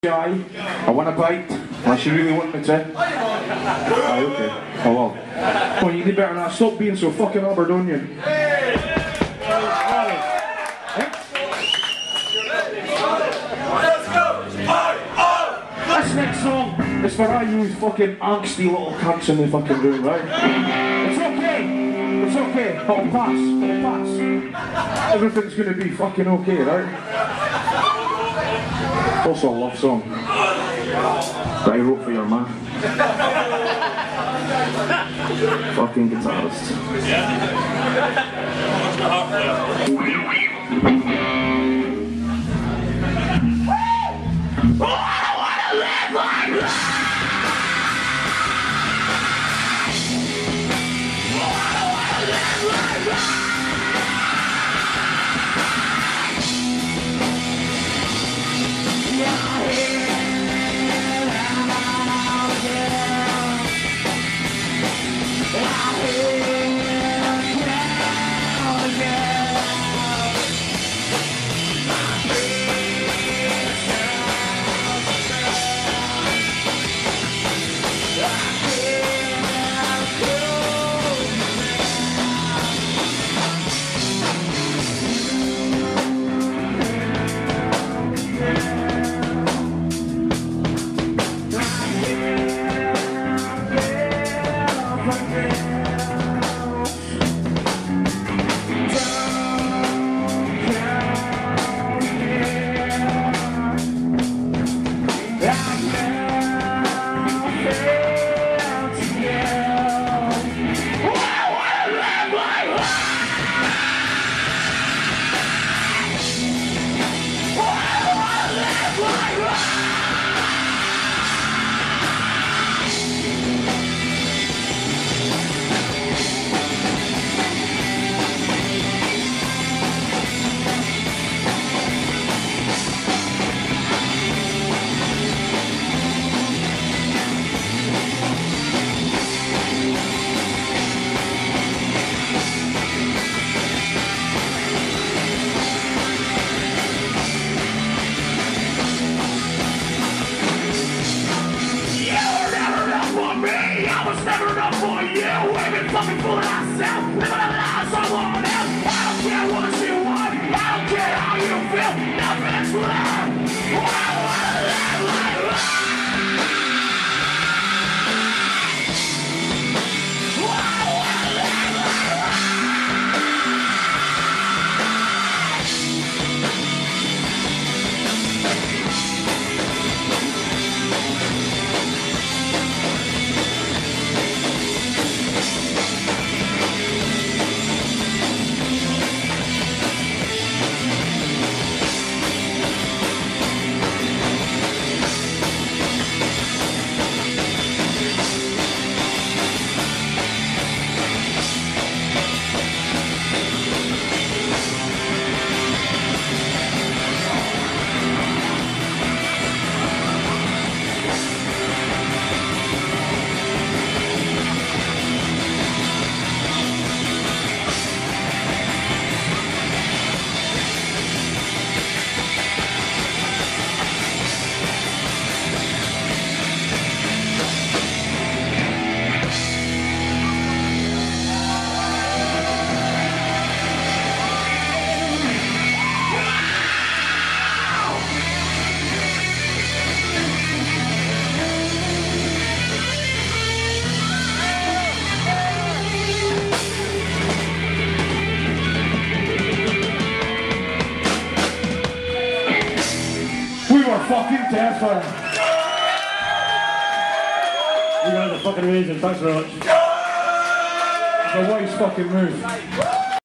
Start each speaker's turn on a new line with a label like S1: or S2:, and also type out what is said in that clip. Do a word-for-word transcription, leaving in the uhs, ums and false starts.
S1: Guy, I want a bite, unless you really want me to. Aye, okay. Oh well. Come on, you do better than that. Stop being so fucking Aberdonian. This next song is for all you fucking angsty little cunts in the fucking room, right? It's okay. It's okay. It'll pass. It'll pass. Everything's gonna be fucking okay, right? Also a love song that I wrote for your man. Fucking guitarist. Oh, I wanna live like that! Oh, I wanna live like that! Fucking fooling myself, living a lie someone else. I don't care what you want, I don't care how you feel. Nothing's left. I wanna live like that. I wanna live like that. Fucking terrifying.
S2: You guys are fucking amazing, thanks very much.
S1: The wise fucking move.